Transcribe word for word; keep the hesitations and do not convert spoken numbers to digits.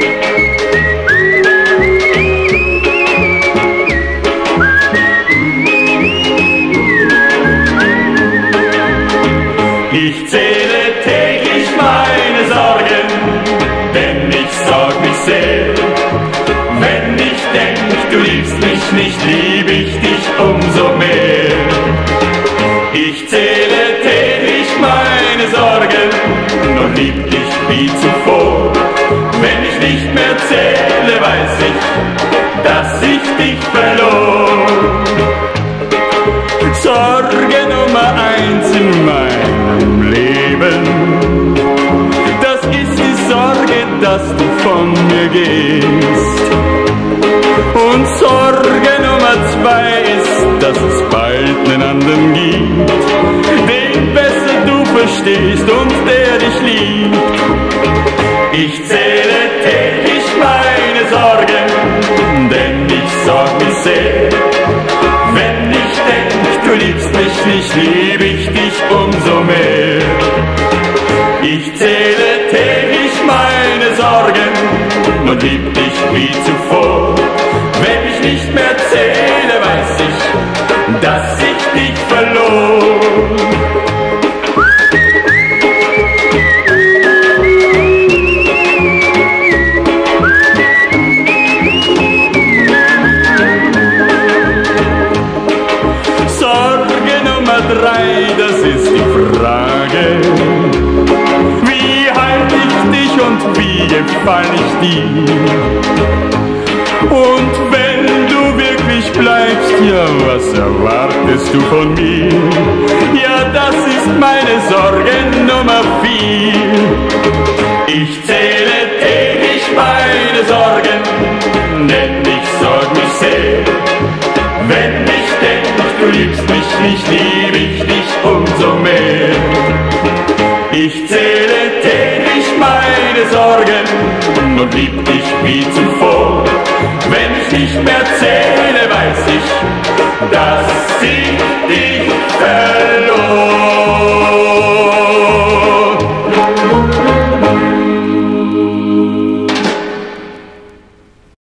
Ich zähle täglich meine Sorgen, denn ich sorg mich sehr. Wenn ich denk, du liebst mich nicht, lieb ich dich umso mehr. Ich zähle täglich meine Sorgen und lieb dich wie zuvor. Wenn ich nicht mehr zähle, weiß ich, dass ich dich verlor. Sorge Nummer eins in meinem Leben, das ist die Sorge, dass du von mir gehst. Und Sorge Nummer zwei ist, dass es bald einen anderen gibt, den besser du verstehst und der dich liebt. Ich zähle täglich meine Sorgen, denn ich sorg mich sehr. Wenn ich denk, du liebst mich nicht, lieb ich dich umso mehr. Ich zähle täglich meine Sorgen und lieb dich wie zuvor. Wenn ich nicht mehr zähle, weiß ich, dass ich dich verlor. Drei, das ist die Frage. Wie halt ich dich und wie gefall ich dir? Und wenn du wirklich bleibst, ja, was erwartest du von mir? Ja, das ist meine Sorge Nummer vier. Ich zähle täglich meine Sorgen, denn ich sorg mich sehr. Wenn ich denk, du liebst mich nicht, lieb ich dich umso mehr. Ich zähle täglich meine Sorgen und lieb dich wie zuvor. Wenn ich nicht mehr zähle, weiß ich, dass ich dich verlor.